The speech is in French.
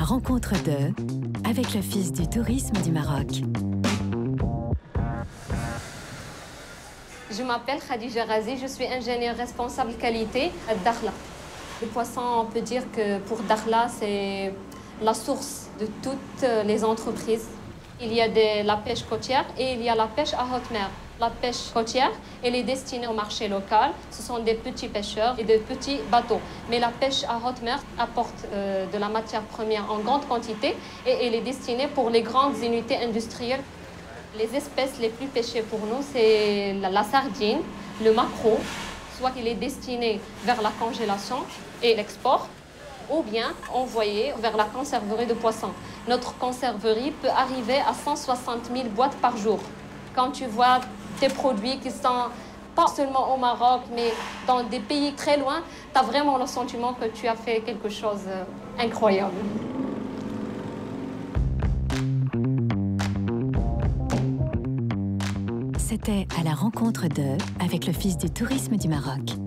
rencontre de avec l'Office du tourisme du Maroc. Je m'appelle Khadija Ghazi, je suis ingénieure responsable qualité à Dakhla. Le poisson, on peut dire que pour Dakhla, c'est la source de toutes les entreprises. Il y a la pêche côtière et il y a la pêche à haute mer. La pêche côtière, elle est destinée au marché local. Ce sont des petits pêcheurs et des petits bateaux. Mais la pêche à haute mer apporte de la matière première en grande quantité et elle est destinée pour les grandes unités industrielles. Les espèces les plus pêchées pour nous, c'est la sardine, le maquereau, soit qu'il est destiné vers la congélation et l'export, ou bien envoyé vers la conserverie de poissons. Notre conserverie peut arriver à 160 000 boîtes par jour. Quand tu vois tes produits qui sont pas seulement au Maroc, mais dans des pays très loin, tu as vraiment le sentiment que tu as fait quelque chose d'incroyable. C'était à la rencontre de avec l'Office du tourisme du Maroc.